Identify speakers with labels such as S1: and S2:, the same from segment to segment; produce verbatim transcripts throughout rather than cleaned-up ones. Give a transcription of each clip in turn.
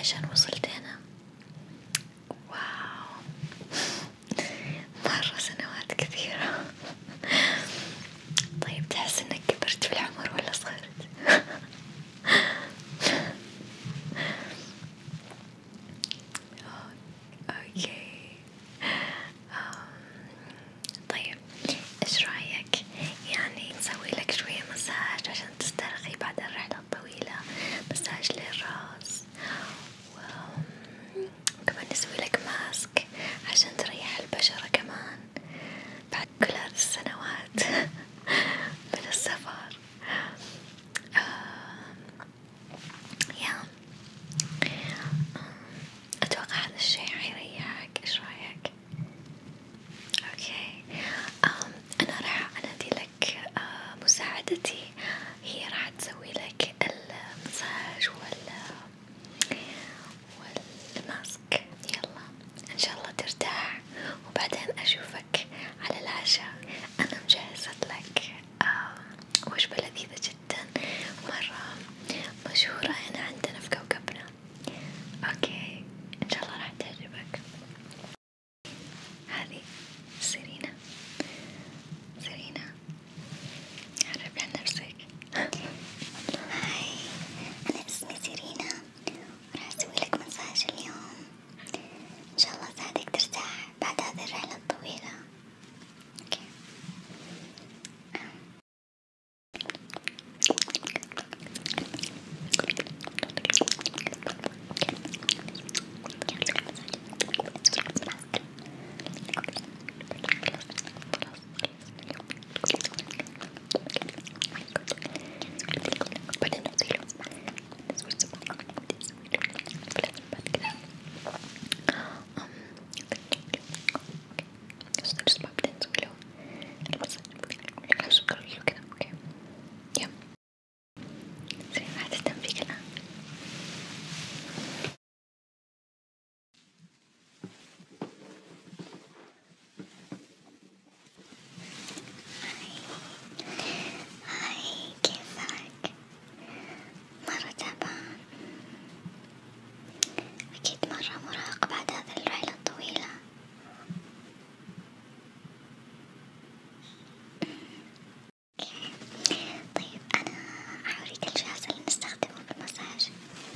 S1: عشان وصلت هنا. واو مرة سنوات كثيرة. طيب تحس إنك كبرت في العمر ولا صغرت؟ أوكي. طيب إيش رأيك يعني نسوي لك شوية مساج عشان تسترخي بعد الرحلة الطويلة، مساج للرأس، وكمان نسوي لك ماسك عشان تريح البشرة كمان بعد كل هذه السنوات من السفر. آه يا أتوقع هذا الشي حيريحك. إيش رأيك؟ أوكي. أم أنا راح أنادي لك آه مساعدتي، هي راح تسوي لك المساج وال والماسك. يلا إن شاء الله ترتاح، وبعدين أشوفك على العشاء. أنا مجهزة لك آه وجبة لذيذة جدا مرة مشهورة هنا عندنا في كوكبنا. أوكي إن شاء الله راح تعجبك. هذه سيرينا. سيرينا عرفي عن نفسك.
S2: هاي، أنا اسمي سيرينا وراح أسوي لك مساج اليوم، إن شاء الله أساعدك ترتاح بعد هذه الرحلة الطويلة. أوكي. هاي كيفك؟ مرة تعبان؟ أكيد مرة مرهق بعد هذه الرحلة الطويلة. طيب أنا أوريك الجهاز اللي نستخدمه في المساج.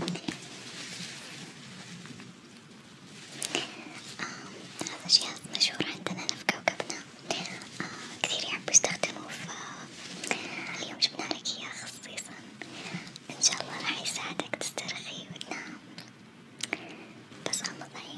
S2: هذا جهاز مشهور عندنا هنا في كوكبنا، آه كثير يحبوا يستخدموه، فاليوم جبنا لك إياه خصيصا. إن شاء الله راح يساعدك تسترخي وتنام. بس غمض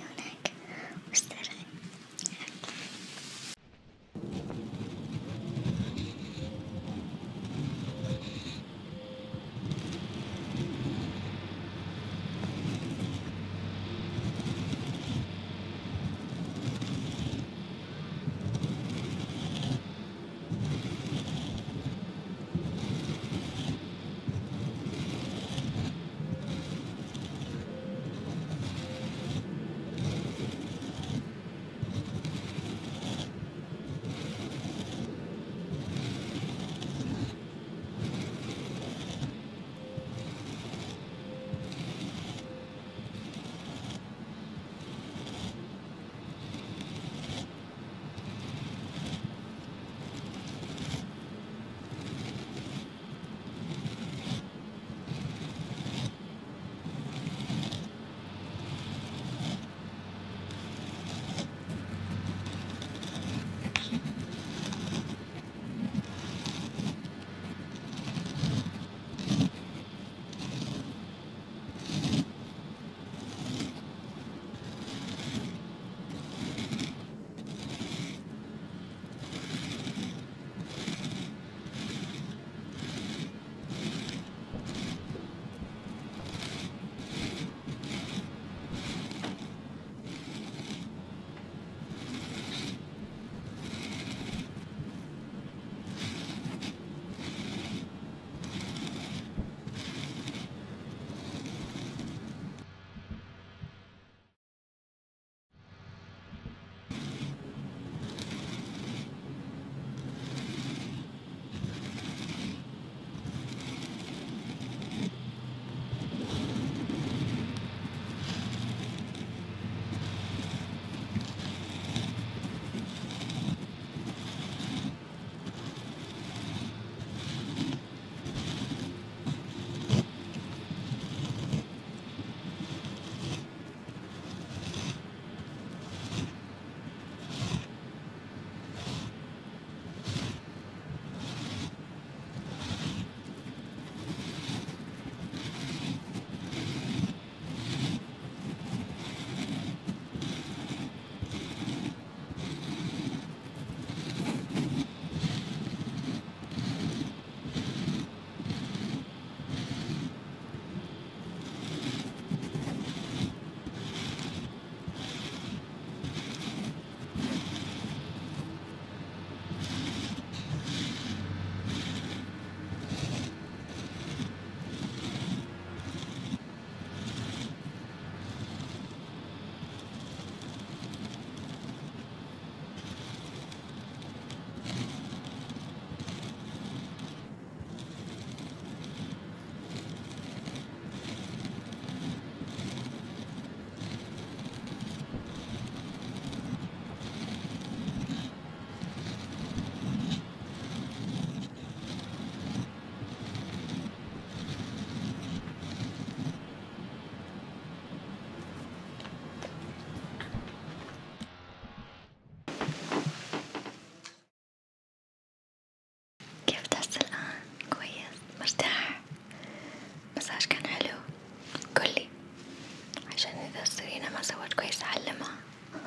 S1: المساج كان حلو؟ قولي عشان إذا سرينا ما سوت كويس أعلمها.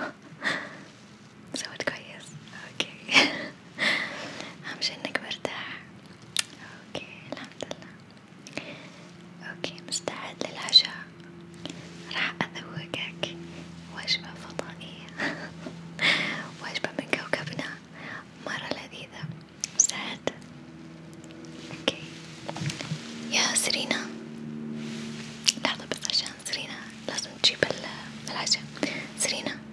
S1: سوت كويس، أوكي. أهم شي إنك مرتاح. أوكي الحمد لله. أوكي مستعد للعشاء؟ راح أذوقك وجبة فضائية. وجبة من كوكبنا مرة لذيذة. مستعد؟ أوكي يا سرينا، لحظة بس عشان سرينا لازم تجيب العشاء. سرينا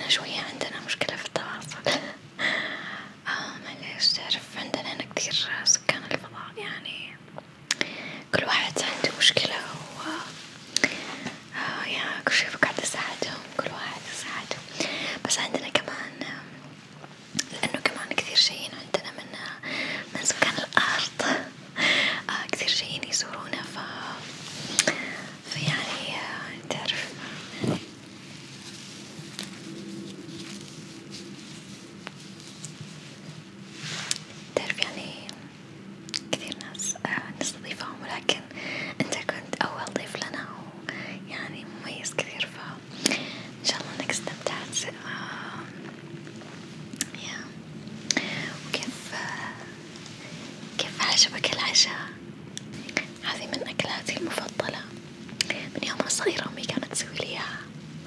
S1: احنا شوية عندنا مشكلة في التواصل. آه معليش، تعرف عندنا هنا كثير سكان الفضاء، يعني كل واحد عنده مشكلة و آه يا كل شي بقعد أساعدهم، كل واحد يساعده. بس عندنا كمان لأنه كمان كثير جايين عندنا من من سكان الأرض، آه كثير جايين يزورونا، ف فيعني آه تعرف يعني تعرف يعني كثير ناس آه نستضيفهم، ولكن أنت كنت أول ضيف لنا ويعني مميز كثير، فإن شاء الله إنك استمتعت. آه يا وكيف آه كيف عجبك العشاء؟ هذه من أكلاتي المفضلة من يوم صغيرة، أمي كانت تسوي لي إياها.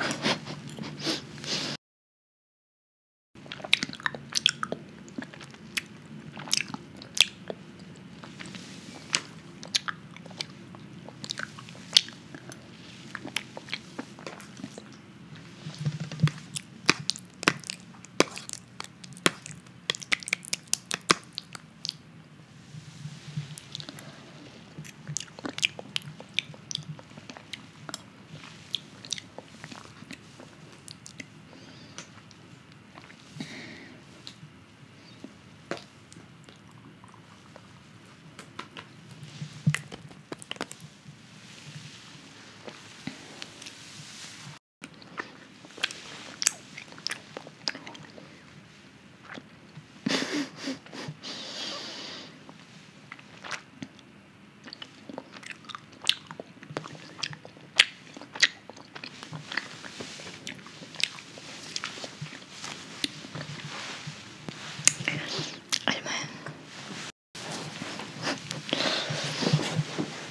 S1: المهم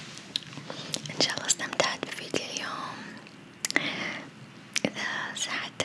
S1: إن شاء الله استمتعت بفيديو اليوم. إذا ساعدت